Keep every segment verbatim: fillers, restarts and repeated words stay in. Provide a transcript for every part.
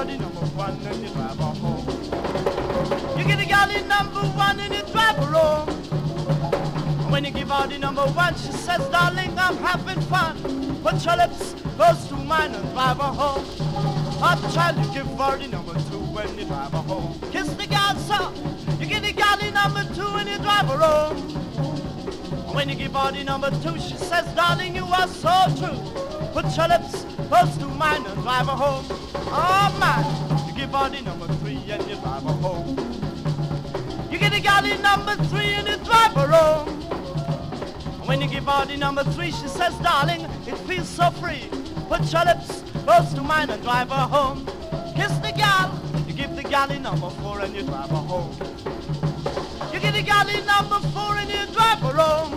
her the number one and you drive her home. You get the gal in number one and you drive her home. And when you give her the number one, she says, darling, I'm having fun. Put your lips close to mine and drive her home. Hot child, you give her the number two when you drive her home. Kiss the gal, sir. You get the gal in number two and you drive her home. And when you give her the number two, she says, darling, you are so true. Put your lips close to mine and drive her home. Oh man, you give her the number three and you drive her home. You get the gal in number three and you drive her home. And when you give her the number three, she says, darling, it feels so free. Put your lips close to mine and drive her home. Kiss the gal, you give the gal in number four and you drive her home. You give the gal in number four and you drive her home.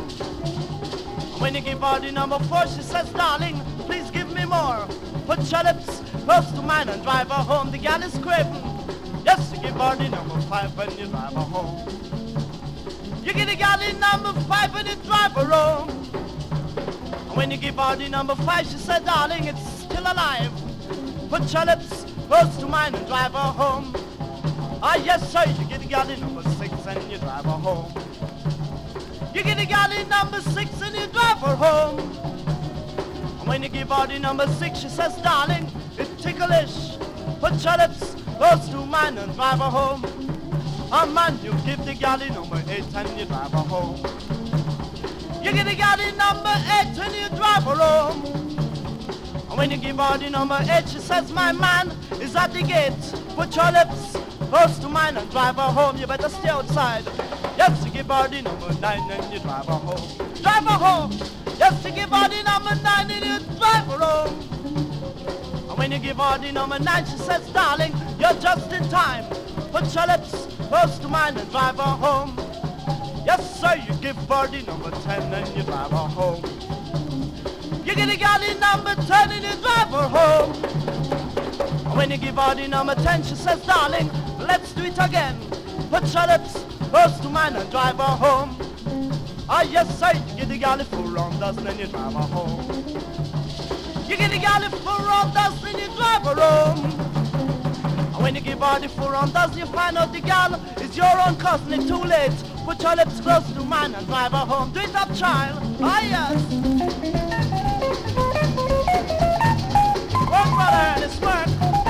And when you give her the number four, she says, darling, please give me more. Put your lips close to mine and drive her home. The gal is craving. Yes, you give her the number five and you drive her home. You give the gal in number five and you drive her home. And when you give her the number five, she said, darling, it's still alive. Put your lips close to mine and drive her home. Ah, yes, sir, you get the gal in number six and you drive her home. You get the gal in number six and you drive her home. And when you give her the number six, she says, darling, it's ticklish. Put your lips close to mine and drive her home. Ah, man, you give the gal in number eight and you drive her home. You get the gal in number eight and you drive her home. And when you give her the number eight, she says, my man is at the gate. Put your lips close to mine and drive her home. You better stay outside. Yes, you give her the number nine and you drive her home. Drive her home. Yes, you give her the number nine and you drive her home. And when you give her the number nine, she says, darling, you're just in time. Put your lips close to mine and drive her home. Yes, sir, you give her the number ten and you drive her home. You get the gal in number ten and you drive her home. And when you give her the number ten, she says, darling, let's do it again. Put your lips close to mine and drive her home. Ah, yes, sir, you get the gal in four round dozen and you drive her home. You get the gal in four round dozen and you drive her home. And when you give her the four round dozen, you find out the gal is your own cousin. It's too late. Put your lips close to mine and drive her home. Do it up, child. Ah, yes. Work, brother, and it's work.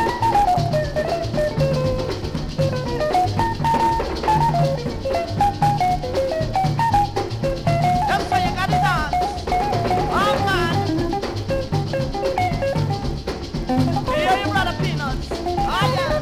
That's how you gotta dance. Oh, man. Here you brother Peanuts. Oh, yeah.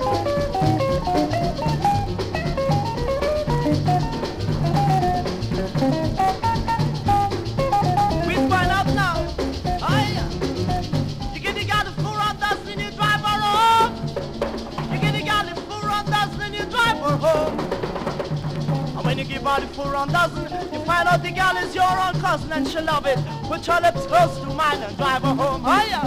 We find out now. Oh, yeah. You get the guy the four on dust and you drive her home. You get the guy the four on dust and you drive her home. And when you give her the four on dozen, you find out the gal is your own cousin and she'll love it. Put your lips close to mine and drive her home. Oh, yeah.